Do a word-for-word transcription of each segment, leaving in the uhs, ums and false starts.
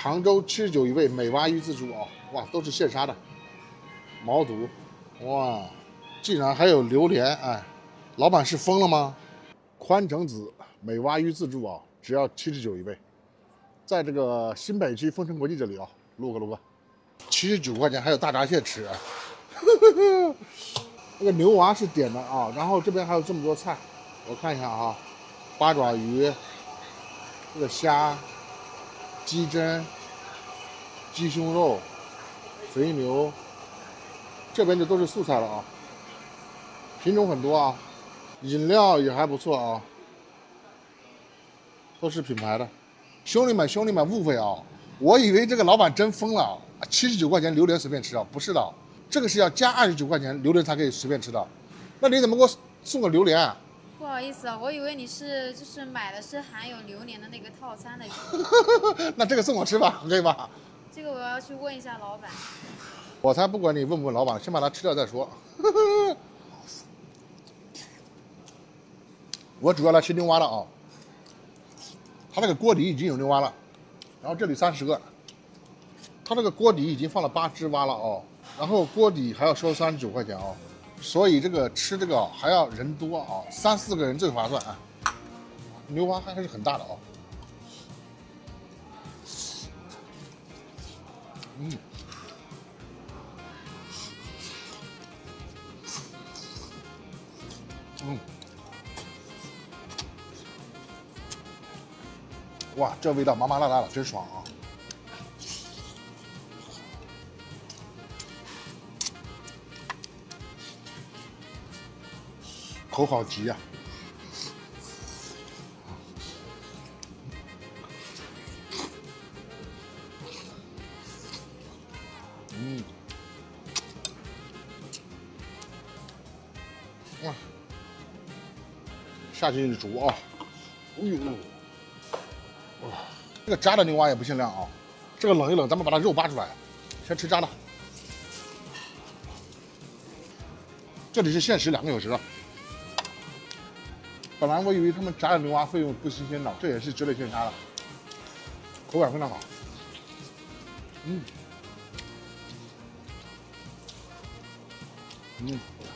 常州七十九一位美蛙鱼自助啊，哇，都是现杀的，毛肚，哇，竟然还有榴莲，哎，老板是疯了吗？宽城子美蛙鱼自助啊，只要七十九一位，在这个新北区丰城国际这里啊，录个录个，七十九块钱还有大闸蟹吃啊，那个牛蛙是点的啊，然后这边还有这么多菜，我看一下啊，八爪鱼，这个虾。 鸡胗、鸡胸肉、肥牛，这边就都是素菜了啊，品种很多啊，饮料也还不错啊，都是品牌的。兄弟们，兄弟们，误会啊！我以为这个老板真疯了，七十九块钱榴莲随便吃啊？不是的，这个是要加二十九块钱榴莲才可以随便吃的。那你怎么给我送个榴莲啊？ 不好意思啊，我以为你是就是买的是含有榴莲的那个套餐的。 那这个送我吃吧，可以吧？ 这个我要去问一下老板。 我才不管你问不问老板，先把它吃掉再说。我主要来吃牛蛙了啊，它那个锅底已经有牛蛙了，然后这里三十个，它这个锅底已经放了八只蛙了哦，然后锅底还要收三十九块钱哦。 所以这个吃这个还要人多啊，三四个人最划算啊。牛蛙还是很大的哦。嗯。嗯。哇，这味道麻麻辣辣的，真爽啊！ 口好急呀、啊！嗯，哇，下去煮啊！哎呦，哇，这个炸的牛蛙也不限量啊，这个冷一冷，咱们把它肉扒出来，先吃炸的。这里是限时两个小时了。 本来我以为他们炸的牛蛙费用不新鲜的，这也是绝对现杀的，口感非常好。嗯，嗯，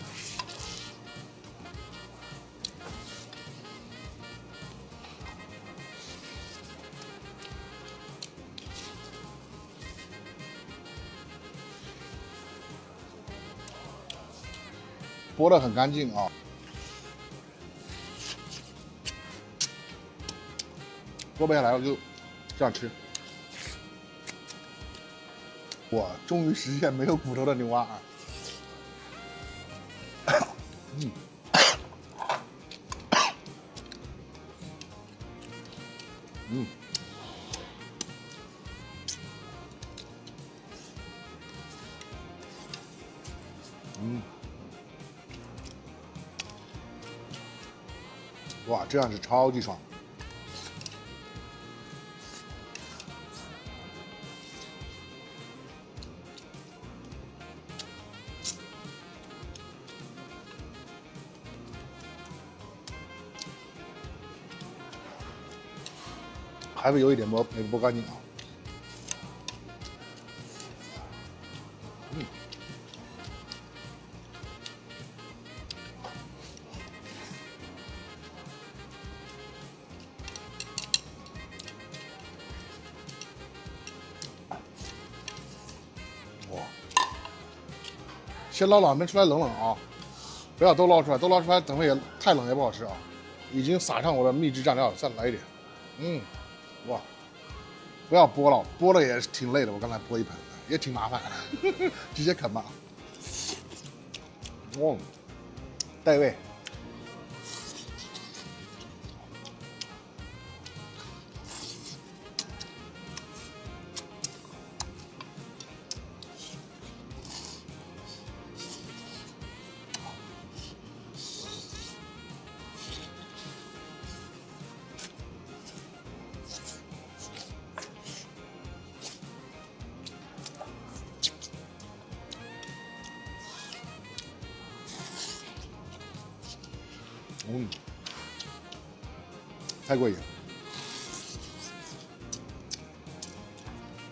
剥得很干净啊。 剥不下来了就这样吃。我终于实现没有骨头的牛蛙啊！嗯，嗯，嗯，哇，这样是超级爽。 还会有一点剥没剥干净啊。嗯，哇，先捞两边出来冷冷啊，不要都捞出来，都捞出来等会也太冷也不好吃啊。已经撒上我的秘制蘸料，再来一点。嗯。 哇，不要剥了，剥了也挺累的。我刚才剥一盆，也挺麻烦的，直接啃吧。哦，带味。嗯，太过瘾了。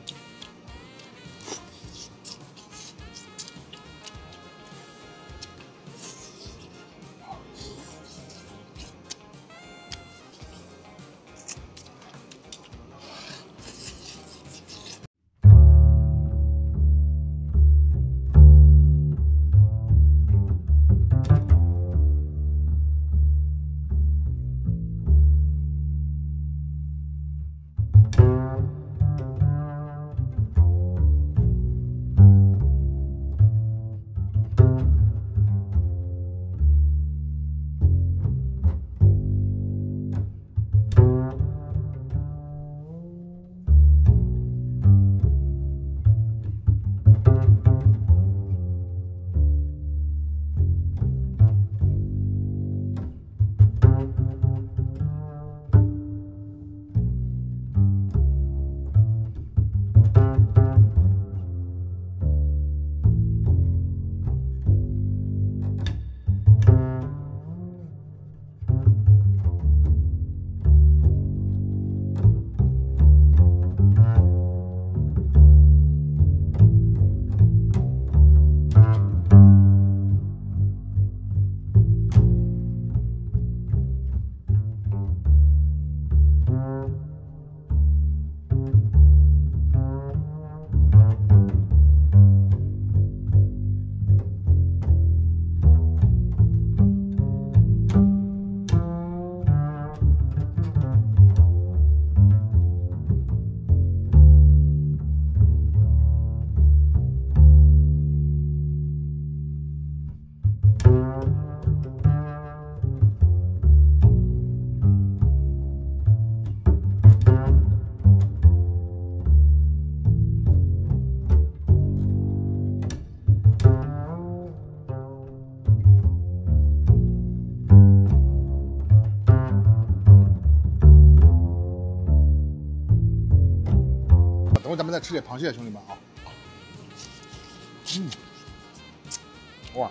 等会咱们再吃点螃蟹，兄弟们啊。嗯，哇，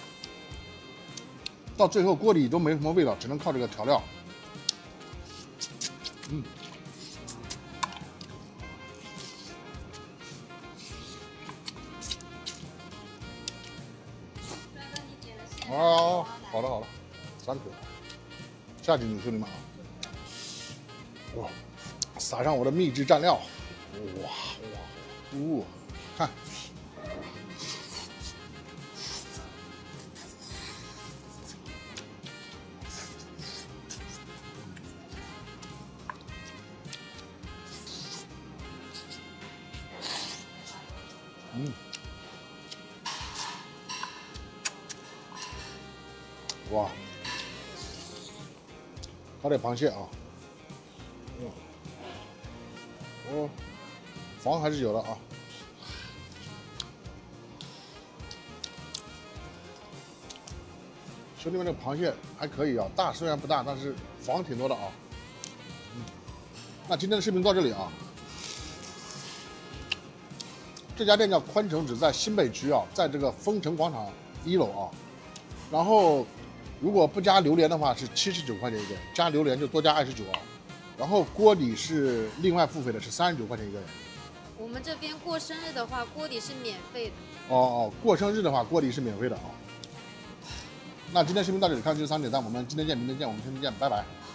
到最后锅里都没什么味道，只能靠这个调料。嗯。哦，好了好了，三口，下进去，兄弟们啊！哇，撒上我的秘制蘸料，哇哇，呜、哦，看，嗯。哇，烤点螃蟹啊！哦，黄还是有的啊。兄弟们，这螃蟹还可以啊，大虽然不大，但是黄挺多的啊。嗯，那今天的视频到这里啊。这家店叫宽城子，在新北区啊，在这个丰城广场一楼啊。然后。如果不加榴莲的话是七十九块钱一个人，加榴莲就多加二十九啊。然后锅底是另外付费的，是三十九块钱一个人。 我们这边过生日的话，锅底是免费的。 哦哦，过生日的话锅底是免费的啊。那今天视频到这里，看这三点赞，我们今天见，明天见，我们明天见，拜拜。